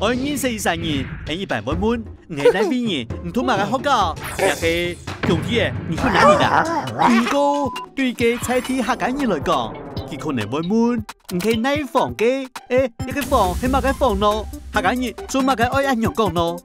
2043年，100万蚊，唔係那邊人，唔通買個學校，也係兄弟，你去哪裡㗎？對個菜地客家人來講，佢可能萬蚊，唔係那房嘅，一個房係買個房咯，客家人做買個愛按樣講咯。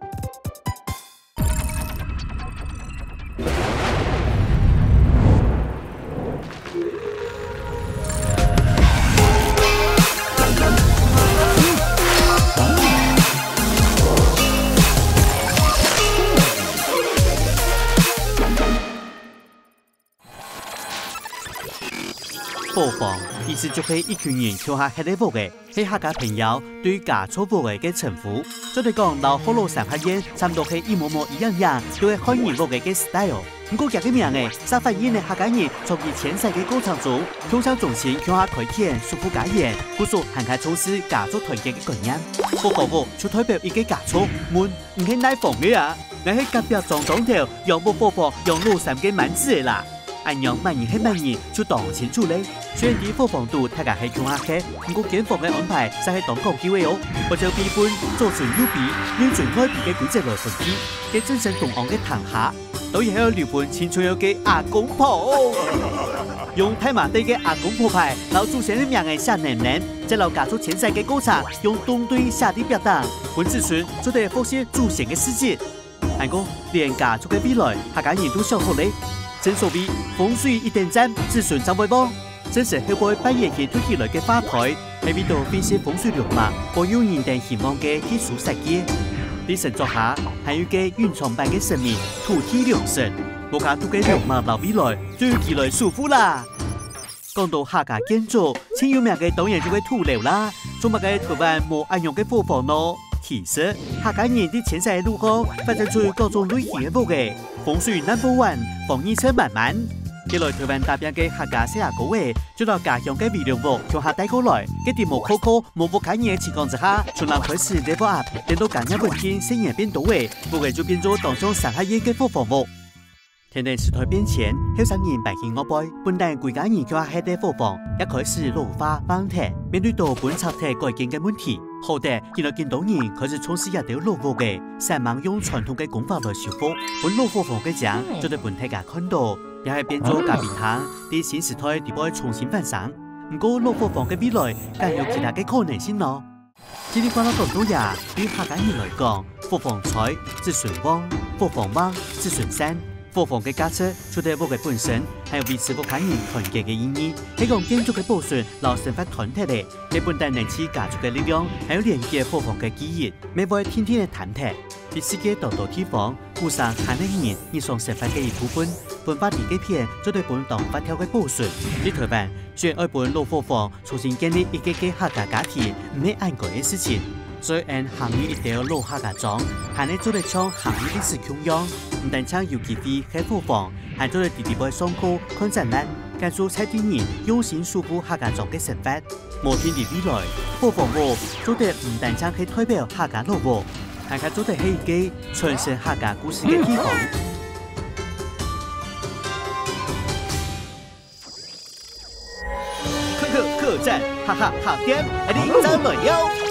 Huofang 意思就係一群人跳下黑舞嘅，係客家朋友對家族舞嘅稱呼。再嚟講，老河路上客煙差唔多係一模一樣，都係漢人舞嘅 style。唔過夾嘅名嘅，沙發煙嘅客家人從以前世嘅歌唱組，通常重視跳下開天舒服家園，故說行下從事家族團結嘅概念。Huofang舞就代表一個家族，唔係奶房嘅啊，我係隔壁莊莊頭用舞Huofang用路上嘅名字嘅啦。 按樣萬人係萬人，就當清楚咧。雖然啲Huofang度大家係強下嘅，不過檢房嘅安排實係當講機會哦。或者標本做準優比，用準外比嘅規則來分析，嘅真正同行嘅談下，都係有日本青春有嘅阿公婆。用太麻地嘅阿公婆牌，老祖先嘅名嘅下年年，再老家族前世嘅歌唱，用東對下地表達，本子孫就得復現祖先嘅事蹟。按講連家族嘅未來，客家人都想學咧。 正所謂風水一點讚，子孫長輩幫。正是後輩半夜去推起來嘅花台，喺邊度分析風水龍脈，保佑人哋希望嘅藝術世界。啲神作下，還有個雲床般嘅神明土地良神，我家都嘅龍脈留未來，就要起來舒服啦。講到客家建築，最有名嘅當然就係土樓啦，做乜嘅台灣冇按樣嘅Huofang咯。 其實客家人啲前世路後發展出各種類型嘅舞嘅，風水No.1，防疫車滿滿。幾來台灣大邊嘅客家細阿哥嘅，就到家鄉嘅微量舞向下帶過來，嘅啲無冇無客家人嘅情況之下，從南開始 level up，等到家人本天聲音變多嘅，舞嘅就變咗當中上下嘢嘅Huofang舞。天地時代變遷，後生人扮起我輩，本來貴家人向下喺啲Huofang，一開始老化崩塌，面對到本朝體改建嘅問題。 後代見到人開始從事一條老舞嘅，成忙用傳統嘅功法來修復。本老Huofang嘅獎就對本大家看到，也係變咗咖啡堂，啲新時代地位重新翻上。唔過老Huofang嘅未來，更有其他嘅可能性咯。今日講到咁多呀，對客家人來講，Huofang菜、子孫旺、Huofang旺、子孫山。 Huofang嘅價值，除咗舞嘅本身，還有維持客家人團結嘅意義。係講建築嘅保存，老生發團體咧，你本帶能起家族嘅力量，還有連結Huofang嘅記憶，每會天天嘅談談。啲世界多地方，互相看呢人，日常生活嘅一部分。本把啲嘅片，就對本當發條嘅保存。喺台灣，雖然愛本老Huofang重新建立一個客家家庭，唔係難過嘅事情。 所以按行業一條老客家莊，還能做得唱行業歷史供養，唔但唱有機會喺Huofang，還做得地地位上課看展覽，介紹菜地人用心守護客家莊嘅生活。無天地未來，Huofang舞做得唔但唱係代表客家老舞，還可做得係一個傳承客家故事嘅地方。客棧，哈哈，好點，你走來了。